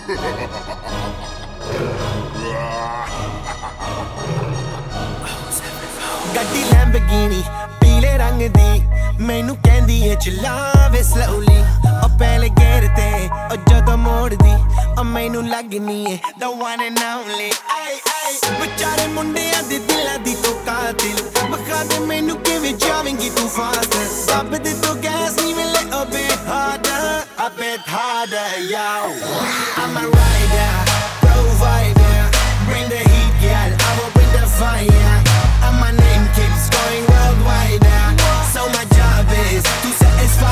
ਗੱਡੀ ਲੈਂਬਰਗਿਨੀ ਪੀਲੇ ਰੰਗ ਦੀ ਮੈਨੂੰ ਕਹਿੰਦੀ ਏ ਚਲਾਵੇ slowly ਉਹ ਪਹਿਲੇ ਗੇਰ ਤੇ ਉਹ ਜਦੋਂ ਮੋੜਦੀ ਉਹ ਮੈਨੂੰ ਲੱਗਨੀ ਏ the one and only ਵਿਚਾਰੇ ਮੁੰਡਿਆਂ ਦੇ ਦਿਲਾਂ ਦੀ ਤੂੰ ਕਾਤਿਲ ਬਖਾ ਦੇ ਮੈਨੂੰ ਕਿਵੇਂ ਜਾਵੇਂਗੀ ਤੂੰ ਫਾਸਟ ਦੱਬ ਦੇ ਤੂੰ ਗੈਸ ਨੀ ਮਿਲੇ a bit harder yo I'm a rider provider bring the heat girl I will bring the fire and my name keeps going worldwide so my job is to satisfy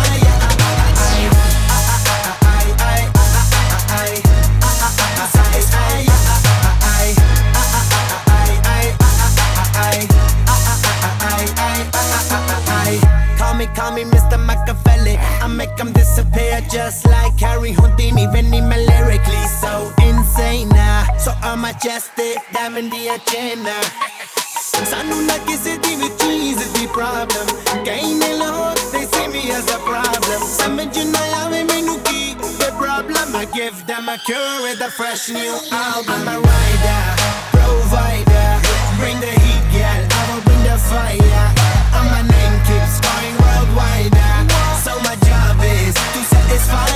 Call me Mr. Machiavelli I make them disappear just like Harry Houdini When I'm lyrically so insane So I'm majestic, diamond the agenda Sanu na kisi di vi cheese di problem Kahin lahor, they see me as a problem Samajh na aave mainu ki the problem I give them a cure with a fresh new album I'm a rider, provider Bring the heat girl, I will bring the fire And my name keeps going worldwide So my job is to satisfy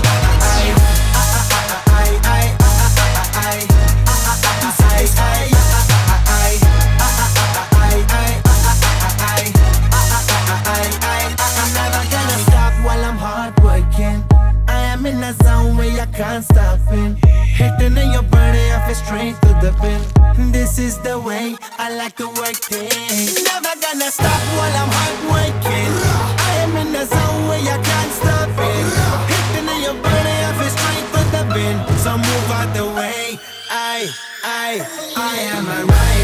To satisfy I'm never gonna stop while I'm hard working I am in a zone where I can't stop it Hitting in your body, I feel straight to the pin This is the way I like to work things Never gonna stop while I'm hard working I am in a zone where I can't stop it Hitting in your body, I feel straight to the pin So move out the way I am a rider